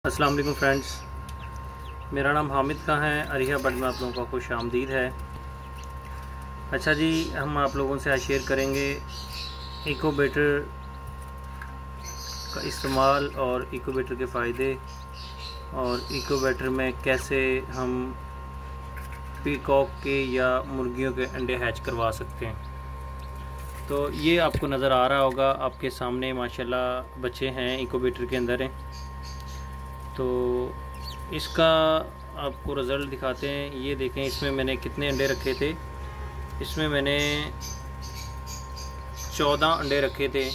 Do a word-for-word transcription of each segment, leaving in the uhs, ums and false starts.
अस्सलाम वालेकुम फ्रेंड्स, मेरा नाम हामिद खां है। अरिहा बर्ड में आप लोगों का खुश आमदीद है। अच्छा जी, हम आप लोगों से आज शेयर करेंगे इकोबेटर का इस्तेमाल और इकोबेटर के फ़ायदे और इकोबेटर में कैसे हम पीकॉक के या मुर्गियों के अंडे हैच करवा सकते हैं। तो ये आपको नज़र आ रहा होगा, आपके सामने माशाल्लाह बच्चे हैं इकोबेटर के अंदर हैं। तो इसका आपको रिज़ल्ट दिखाते हैं। ये देखें, इसमें मैंने कितने अंडे रखे थे। इसमें मैंने चौदह अंडे रखे थे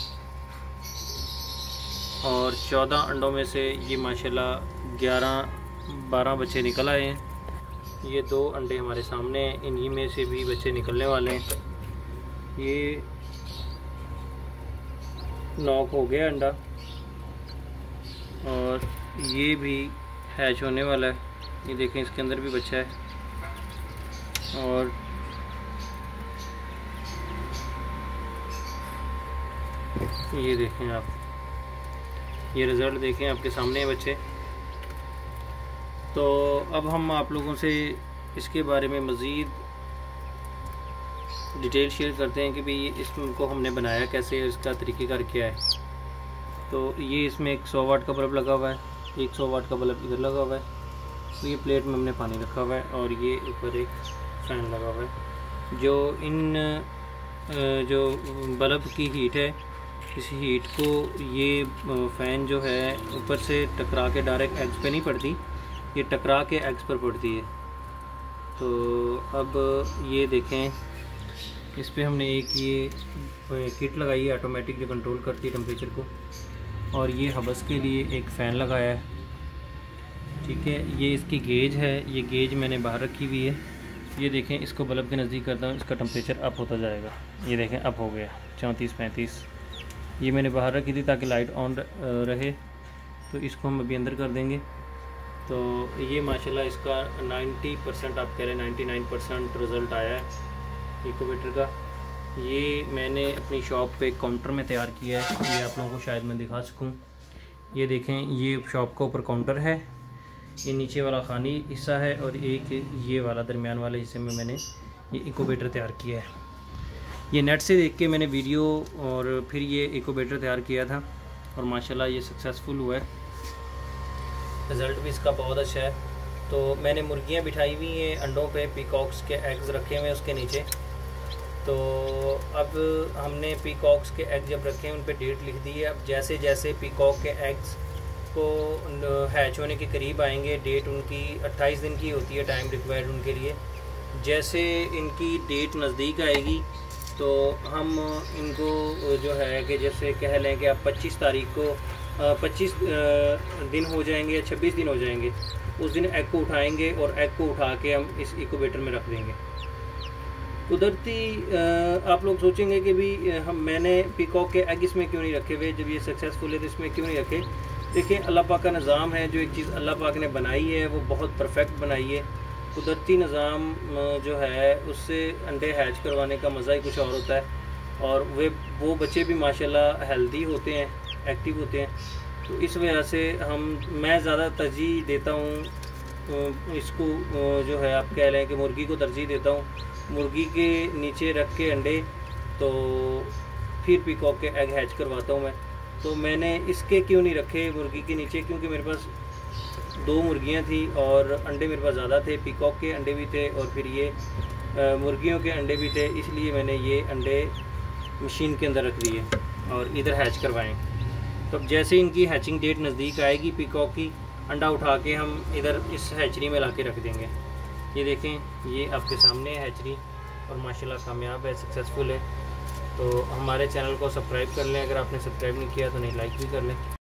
और चौदह अंडों में से ये माशाल्लाह ग्यारह बारह बच्चे निकल आए हैं। ये दो अंडे हमारे सामने हैं, इन्हीं में से भी बच्चे निकलने वाले हैं। ये नॉक हो गया अंडा और ये भी हैच होने वाला है। ये देखें, इसके अंदर भी बच्चा है और ये देखें आप, ये रिज़ल्ट देखें, आपके सामने है बच्चे। तो अब हम आप लोगों से इसके बारे में मज़ीद डिटेल शेयर करते हैं कि भाई इसको हमने बनाया कैसे, इसका तरीक़ेकार क्या है। तो ये इसमें एक सौ वाट का बल्ब लगा हुआ है, एक सौ वाट का बल्ब इधर लगा हुआ है। तो ये प्लेट में हमने पानी रखा हुआ है और ये ऊपर एक फ़ैन लगा हुआ है। जो इन जो बल्ब की हीट है, इस हीट को ये फ़ैन जो है ऊपर से टकरा के डायरेक्ट एग्स पे नहीं पड़ती, ये टकरा के एग्स पर पड़ती है। तो अब ये देखें, इस पर हमने एक ये किट लगाई है ऑटोमेटिक, जो कंट्रोल करती है टेम्परेचर को। और ये हबस के लिए एक फ़ैन लगाया है, ठीक है। ये इसकी गेज है, ये गेज मैंने बाहर रखी हुई है। ये देखें, इसको बल्ब के नज़दीक करता हूँ, इसका टेम्परेचर अप होता जाएगा। ये देखें, अप हो गया चौंतीस पैंतीस। ये मैंने बाहर रखी थी ताकि लाइट ऑन रहे। तो इसको हम अभी अंदर कर देंगे। तो ये माशाल्लाह इसका नब्बे परसेंट, आप कह रहे हैं निन्यानवे परसेंट रिज़ल्ट आया है इकोबेटर का। ये मैंने अपनी शॉप पे काउंटर में तैयार किया है, ये आप लोगों को शायद मैं दिखा सकूं। ये देखें, ये शॉप का ऊपर काउंटर है, ये नीचे वाला खानी हिस्सा है और एक ये वाला दरमियान वाले हिस्से में मैंने ये इकोबेटर तैयार किया है। ये नेट से देख के मैंने वीडियो और फिर ये इकोबेटर तैयार किया था और माशाल्लाह ये सक्सेसफुल हुआ है। रिज़ल्ट भी इसका बहुत अच्छा है। तो मैंने मुर्गियाँ बिठाई हुई हैं अंडों पे, पीकॉक्स के एग्स रखे हुए हैं उसके नीचे। तो अब हमने पीकॉक्स के एग जब रखे हैं उन पे डेट लिख दी है। अब जैसे जैसे पीकॉक के एग्स को हैच होने के करीब आएंगे, डेट उनकी अट्ठाईस दिन की होती है टाइम रिक्वायर्ड उनके लिए। जैसे इनकी डेट नज़दीक आएगी तो हम इनको जो है कि जैसे कह लें कि आप पच्चीस तारीख को पच्चीस दिन हो जाएंगे या छब्बीस दिन हो जाएंगे, उस दिन एग को उठाएंगे और एग को उठा के हम इस इकोबेटर में रख देंगे। कुदरती आप लोग सोचेंगे कि भी हम मैंने पीकॉक के एग इसमें क्यों नहीं रखे हुए, जब ये सक्सेसफुल है तो इसमें क्यों नहीं रखे। देखिए, अल्लाह पाक का निज़ाम है, जो एक चीज़ अल्लाह पाक ने बनाई है वो बहुत परफेक्ट बनाई है। कुदरती निज़ाम जो है उससे अंडे हैच करवाने का मज़ा ही कुछ और होता है और वे वो बच्चे भी माशाल्लाह हेल्दी होते हैं, एक्टिव होते हैं। तो इस वजह से हम मैं ज़्यादा तरजीह देता हूँ इसको, जो है आप कह लें कि मुर्गी को तरजीह देता हूँ। मुर्गी के नीचे रख के अंडे, तो फिर पीकॉक के एग हैच करवाता हूँ मैं। तो मैंने इसके क्यों नहीं रखे मुर्गी के नीचे, क्योंकि मेरे पास दो मुर्गियाँ थी और अंडे मेरे पास ज़्यादा थे, पीकॉक के अंडे भी थे और फिर ये आ, मुर्गियों के अंडे भी थे। इसलिए मैंने ये अंडे मशीन के अंदर रख दिए और इधर हैच करवाएँ। तो अब जैसे इनकी हैचिंग डेट नज़दीक आएगी पीकॉक की, अंडा उठा के हम इधर इस हैचरी में ला के रख देंगे। ये देखें, ये आपके सामने है हैचरी और माशाल्लाह कामयाब है, सक्सेसफुल है। तो हमारे चैनल को सब्सक्राइब कर लें, अगर आपने सब्सक्राइब नहीं किया तो नहीं लाइक भी कर लें।